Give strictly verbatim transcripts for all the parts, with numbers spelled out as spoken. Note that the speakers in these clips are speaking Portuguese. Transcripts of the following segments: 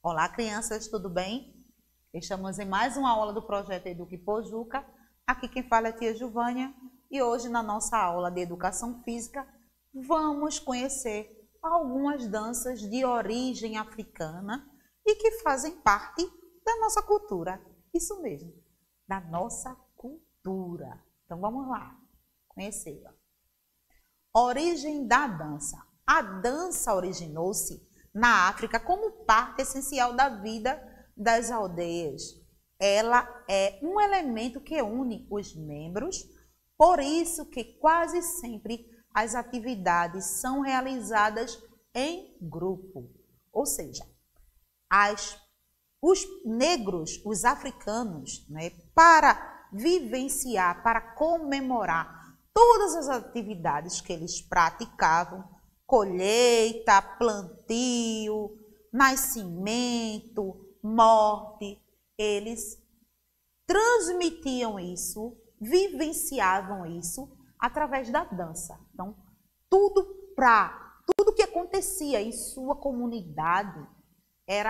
Olá, crianças, tudo bem? Estamos em mais uma aula do projeto Eduque Pojuca. Aqui quem fala é a tia Giovânia e hoje na nossa aula de Educação Física vamos conhecer algumas danças de origem africana e que fazem parte da nossa cultura. Isso mesmo, da nossa cultura. Então vamos lá, conhecer. Origem da dança. A dança originou-se na África como parte essencial da vida das aldeias. Ela é um elemento que une os membros, por isso que quase sempre as atividades são realizadas em grupo. Ou seja, as, os negros, os africanos, né, para vivenciar, para comemorar todas as atividades que eles praticavam, colheita, plantio, nascimento, morte, eles transmitiam isso, vivenciavam isso através da dança. Então, tudo para tudo que acontecia em sua comunidade era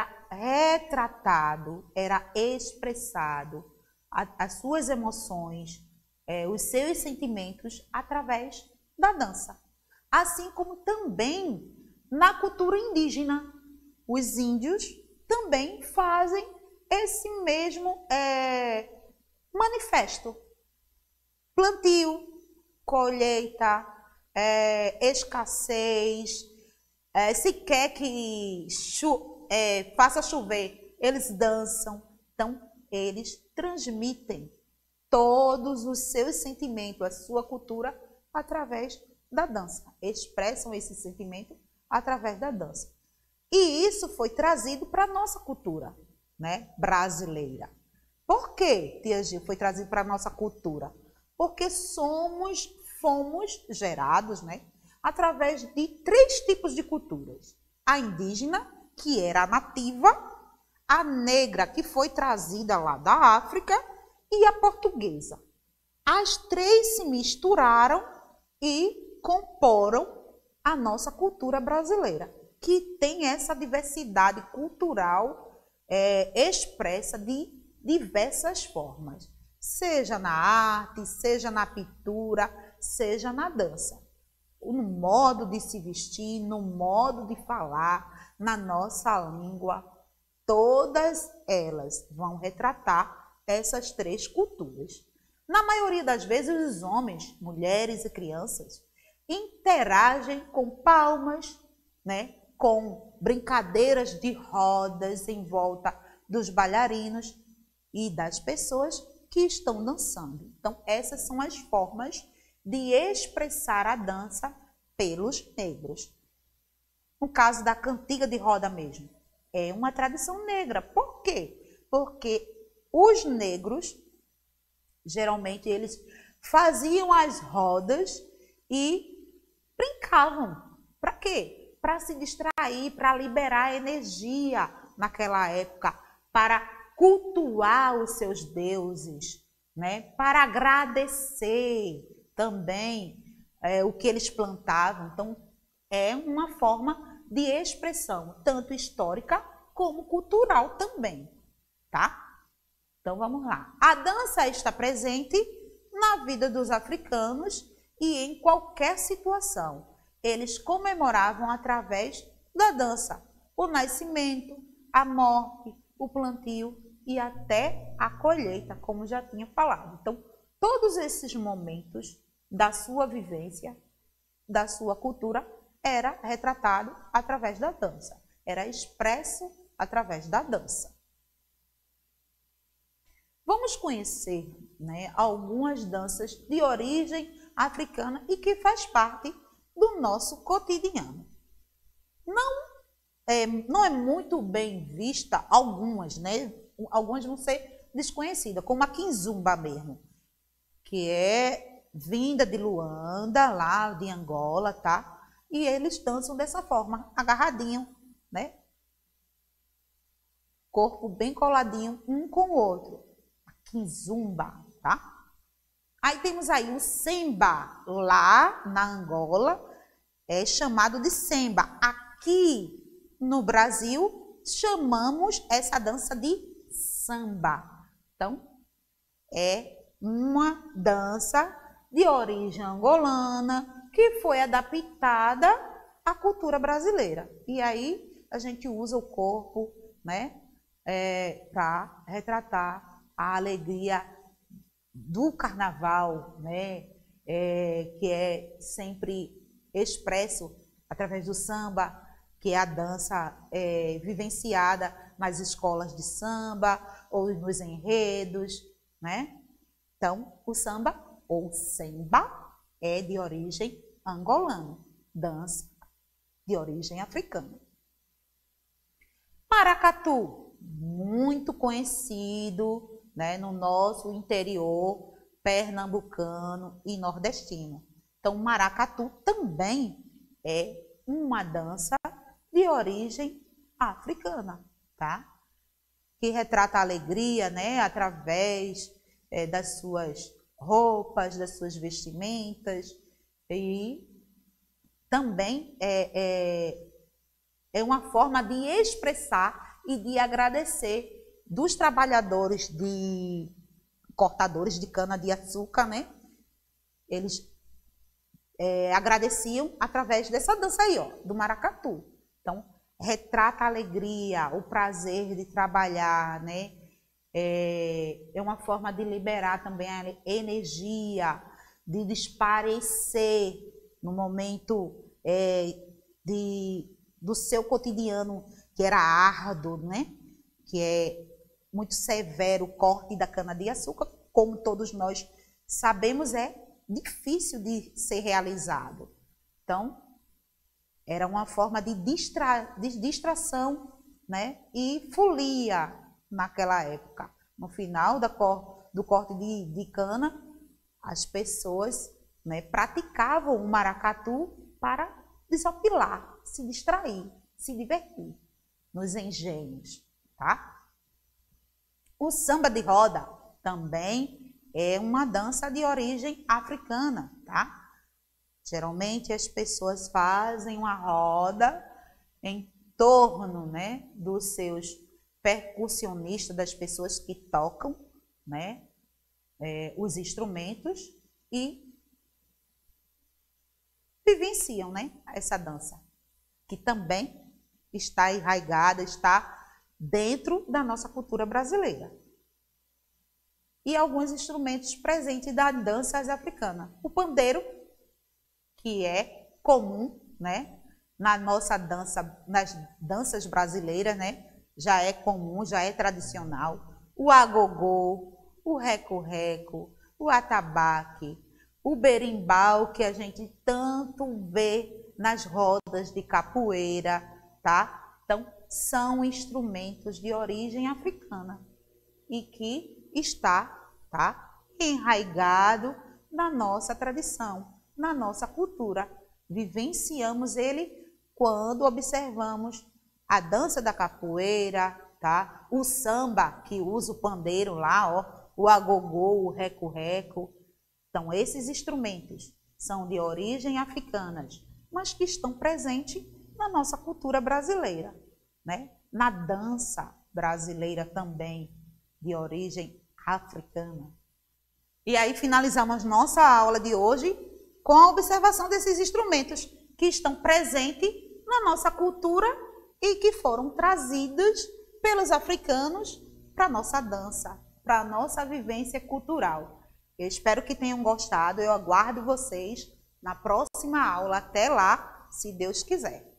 retratado, era expressado, a, as suas emoções, é, os seus sentimentos através da dança. Assim como também na cultura indígena, os índios também fazem esse mesmo é, manifesto. Plantio, colheita, é, escassez, é, se quer que cho é, faça chover, eles dançam. Então, eles transmitem todos os seus sentimentos, a sua cultura, através da dança. Expressam esse sentimento através da dança. E isso foi trazido para a nossa cultura, né, brasileira. Por que, tia Gil, foi trazido para a nossa cultura? Porque somos, fomos gerados, né, através de três tipos de culturas. A indígena, que era a nativa, a negra, que foi trazida lá da África, e a portuguesa. As três se misturaram e comporam a nossa cultura brasileira, que tem essa diversidade cultural é, expressa de diversas formas, seja na arte, seja na pintura, seja na dança, no modo de se vestir, no modo de falar, na nossa língua, todas elas vão retratar essas três culturas. Na maioria das vezes, os homens, mulheres e crianças interagem com palmas, né, com brincadeiras de rodas em volta dos bailarinos e das pessoas que estão dançando. Então, essas são as formas de expressar a dança pelos negros. No caso da cantiga de roda mesmo, é uma tradição negra. Por quê? Porque os negros, geralmente, eles faziam as rodas e brincavam. Para quê? Para se distrair, para liberar energia naquela época, para cultuar os seus deuses, né? Para agradecer também é, o que eles plantavam. Então, é uma forma de expressão, tanto histórica como cultural também, tá? Então, vamos lá. A dança está presente na vida dos africanos e em qualquer situação. Eles comemoravam através da dança o nascimento, a morte, o plantio e até a colheita, como já tinha falado. Então, todos esses momentos da sua vivência, da sua cultura, era retratado através da dança. Era expresso através da dança. Vamos conhecer, né, algumas danças de origem africana e que faz parte do nosso cotidiano. Não é, não é muito bem vista algumas, né? Algumas vão ser desconhecidas, como a Kizomba mesmo, que é vinda de Luanda, lá de Angola, tá? E eles dançam dessa forma, agarradinho, né? Corpo bem coladinho um com o outro. Kizomba, tá? Aí temos aí o Semba, lá na Angola, é chamado de Semba. Aqui no Brasil chamamos essa dança de samba. Então, é uma dança de origem angolana que foi adaptada à cultura brasileira. E aí a gente usa o corpo, né, é, para retratar a alegria do carnaval, né, é, que é sempre expresso através do samba, que é a dança é, vivenciada nas escolas de samba ou nos enredos, né? Então, o samba ou semba é de origem angolana, dança de origem africana. Maracatu, muito conhecido, né, no nosso interior pernambucano e nordestino. Então, maracatu também é uma dança de origem africana, tá? Que retrata a alegria, né, através é, das suas roupas, das suas vestimentas, e também é, é, é uma forma de expressar e de agradecer dos trabalhadores de cortadores de cana-de-açúcar, né? Eles é, agradeciam através dessa dança aí, ó, do maracatu. Então, retrata a alegria, o prazer de trabalhar, né? É, é uma forma de liberar também a energia, de desaparecer no momento é, de, do seu cotidiano, que era árduo, né? Que é muito severo o corte da cana-de-açúcar, como todos nós sabemos, é difícil de ser realizado. Então, era uma forma de, distra, de distração, né? E folia naquela época. No final da cor, do corte de, de cana, as pessoas, né, praticavam o maracatu para desopilar, se distrair, se divertir nos engenhos, tá? O samba de roda também é uma dança de origem africana, tá? Geralmente as pessoas fazem uma roda em torno, né, dos seus percussionistas, das pessoas que tocam, né, é, os instrumentos e vivenciam, né, essa dança, que também está enraizada, está dentro da nossa cultura brasileira. E alguns instrumentos presentes das danças africanas. O pandeiro, que é comum, né, na nossa dança, nas danças brasileiras, né, já é comum, já é tradicional. O agogô, o reco-reco, o atabaque, o berimbau, que a gente tanto vê nas rodas de capoeira, tá? Então, são instrumentos de origem africana e que está, tá, enraizado na nossa tradição, na nossa cultura. Vivenciamos ele quando observamos a dança da capoeira, tá? O samba, que usa o pandeiro lá, ó, o agogô, o reco-reco. Então, esses instrumentos são de origem africanas, mas que estão presentes na nossa cultura brasileira, né? Na dança brasileira também, de origem africana. E aí finalizamos nossa aula de hoje com a observação desses instrumentos que estão presentes na nossa cultura e que foram trazidos pelos africanos para a nossa dança, para a nossa vivência cultural. Eu espero que tenham gostado, eu aguardo vocês na próxima aula. Até lá, se Deus quiser.